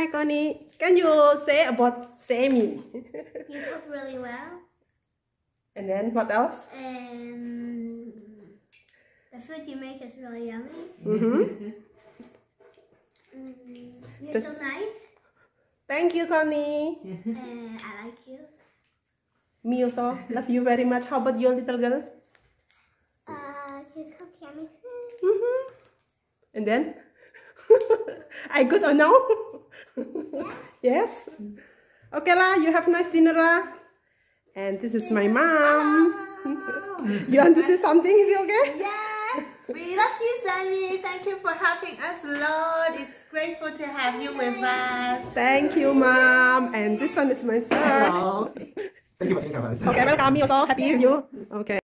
Hi, Connie. Can you say about Sammy? You cook really well. And then what else? And the food you make is really yummy. You're so nice. Thank you, Connie. I like you. Me also. Love you very much. How about your little girl? You cook yummy food. And then? I good or no? Yes? Okay lah, you have nice dinner lah. And this is my mom. You want to say something? Is it okay? Yeah, we love you, Sammy. Thank you for helping us a lot. It's grateful to have you with us. Thank you, mom. And this one is my son. Thank you for taking care of us. Okay, welcome. Me also happy with you. Okay.